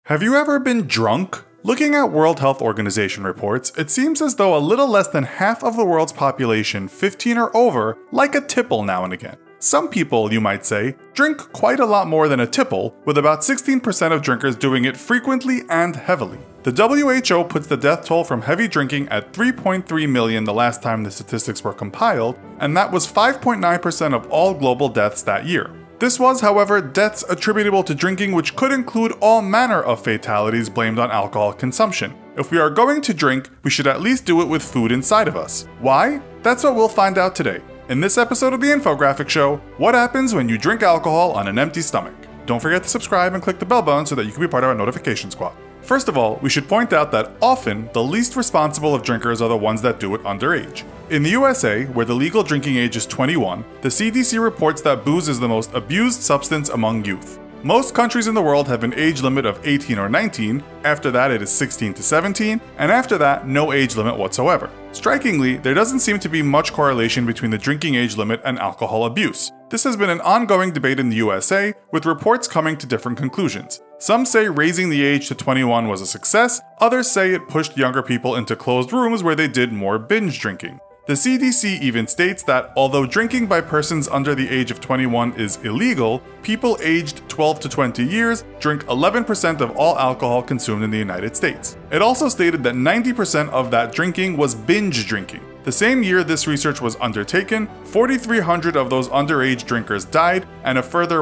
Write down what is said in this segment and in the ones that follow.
Have you ever been drunk? Looking at World Health Organization reports, it seems as though a little less than half of the world's population, 15 or over, like a tipple now and again. Some people, you might say, drink quite a lot more than a tipple, with about 16% of drinkers doing it frequently and heavily. The WHO puts the death toll from heavy drinking at 3.3 million the last time the statistics were compiled, and that was 5.9% of all global deaths that year. This was, however, deaths attributable to drinking, which could include all manner of fatalities blamed on alcohol consumption. If we are going to drink, we should at least do it with food inside of us. Why? That's what we'll find out today. In this episode of the Infographics Show, what happens when you drink alcohol on an empty stomach? Don't forget to subscribe and click the bell button so that you can be part of our notification squad. First of all, we should point out that often, the least responsible of drinkers are the ones that do it underage. In the USA, where the legal drinking age is 21, the CDC reports that booze is the most abused substance among youth. Most countries in the world have an age limit of 18 or 19, after that it is 16 to 17, and after that, no age limit whatsoever. Strikingly, there doesn't seem to be much correlation between the drinking age limit and alcohol abuse. This has been an ongoing debate in the USA, with reports coming to different conclusions. Some say raising the age to 21 was a success, others say it pushed younger people into closed rooms where they did more binge drinking. The CDC even states that although drinking by persons under the age of 21 is illegal, people aged 12 to 20 years drink 11% of all alcohol consumed in the United States. It also stated that 90% of that drinking was binge drinking. The same year this research was undertaken, 4,300 of those underage drinkers died, and a further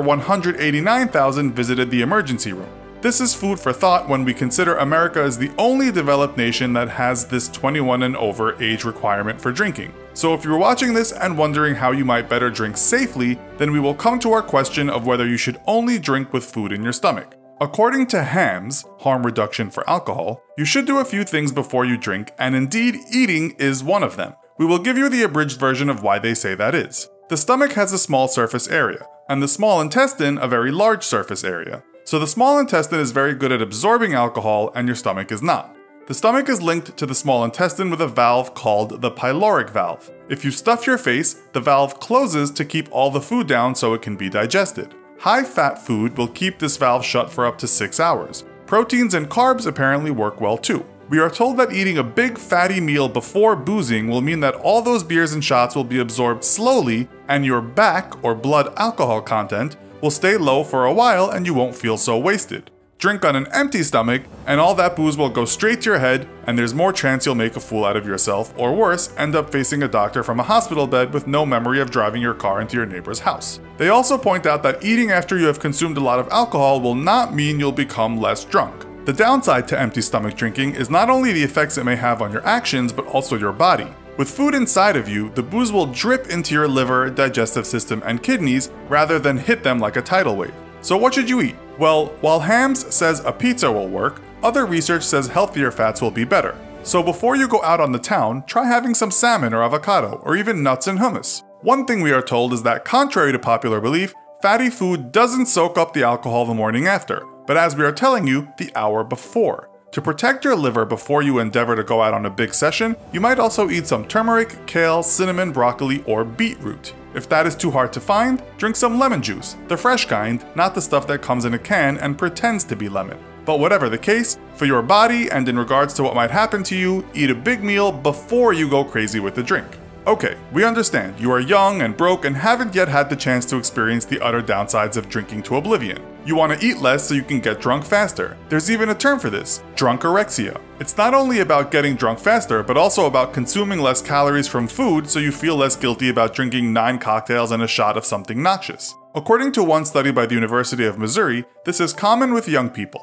189,000 visited the emergency room. This is food for thought when we consider America is the only developed nation that has this 21 and over age requirement for drinking. So if you're watching this and wondering how you might better drink safely, then we will come to our question of whether you should only drink with food in your stomach. According to HAMS, harm reduction for alcohol, you should do a few things before you drink, and indeed eating is one of them. We will give you the abridged version of why they say that is. The stomach has a small surface area, and the small intestine a very large surface area. So the small intestine is very good at absorbing alcohol and your stomach is not. The stomach is linked to the small intestine with a valve called the pyloric valve. If you stuff your face, the valve closes to keep all the food down so it can be digested. High-fat food will keep this valve shut for up to 6 hours. Proteins and carbs apparently work well too. We are told that eating a big fatty meal before boozing will mean that all those beers and shots will be absorbed slowly and your BAC or blood alcohol content will stay low for a while and you won't feel so wasted. Drink on an empty stomach and all that booze will go straight to your head and there's more chance you'll make a fool out of yourself, or worse, end up facing a doctor from a hospital bed with no memory of driving your car into your neighbor's house. They also point out that eating after you have consumed a lot of alcohol will not mean you'll become less drunk. The downside to empty stomach drinking is not only the effects it may have on your actions but also your body. With food inside of you, the booze will drip into your liver, digestive system, and kidneys rather than hit them like a tidal wave. So what should you eat? Well, while HAMS says a pizza will work, other research says healthier fats will be better. So before you go out on the town, try having some salmon or avocado, or even nuts and hummus. One thing we are told is that contrary to popular belief, fatty food doesn't soak up the alcohol the morning after, but as we are telling you, the hour before. To protect your liver before you endeavor to go out on a big session, you might also eat some turmeric, kale, cinnamon, broccoli, or beetroot. If that is too hard to find, drink some lemon juice, the fresh kind, not the stuff that comes in a can and pretends to be lemon. But whatever the case, for your body and in regards to what might happen to you, eat a big meal before you go crazy with the drink. Okay, we understand, you are young and broke and haven't yet had the chance to experience the utter downsides of drinking to oblivion. You want to eat less so you can get drunk faster. There's even a term for this, drunkorexia. It's not only about getting drunk faster, but also about consuming less calories from food so you feel less guilty about drinking 9 cocktails and a shot of something noxious. According to one study by the University of Missouri, this is common with young people.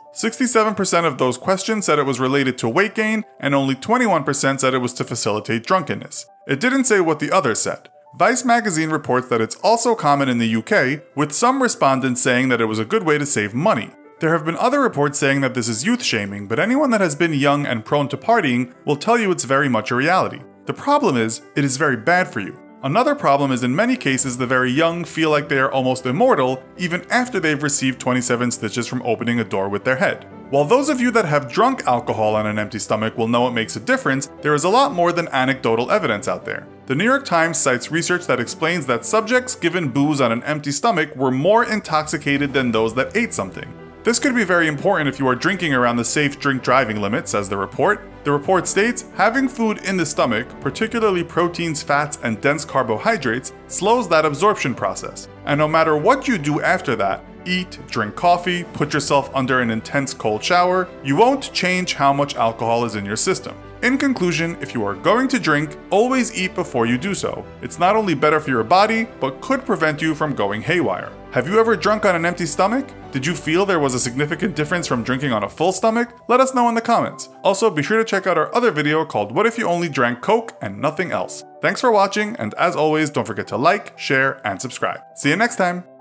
67% of those questioned said it was related to weight gain, and only 21% said it was to facilitate drunkenness. It didn't say what the others said. Vice magazine reports that it's also common in the UK, with some respondents saying that it was a good way to save money. There have been other reports saying that this is youth shaming, but anyone that has been young and prone to partying will tell you it's very much a reality. The problem is, it is very bad for you. Another problem is in many cases the very young feel like they are almost immortal even after they've received 27 stitches from opening a door with their head. While those of you that have drunk alcohol on an empty stomach will know it makes a difference, there is a lot more than anecdotal evidence out there. The New York Times cites research that explains that subjects given booze on an empty stomach were more intoxicated than those that ate something. This could be very important if you are drinking around the safe drink driving limit, says the report. The report states, having food in the stomach, particularly proteins, fats, and dense carbohydrates, slows that absorption process. And no matter what you do after that, eat, drink coffee, put yourself under an intense cold shower, you won't change how much alcohol is in your system. In conclusion, if you are going to drink, always eat before you do so. It's not only better for your body, but could prevent you from going haywire. Have you ever drunk on an empty stomach? Did you feel there was a significant difference from drinking on a full stomach? Let us know in the comments. Also, be sure to check out our other video called What If You Only Drank Coke and Nothing Else? Thanks for watching, and as always, don't forget to like, share, and subscribe. See you next time!